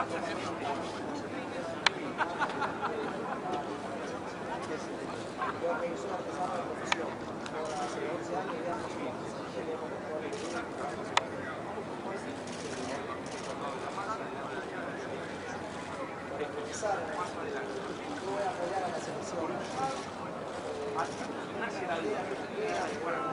soy artesano de profesión. Hace 11 años ya para empezar, yo voy a apoyar a la selección.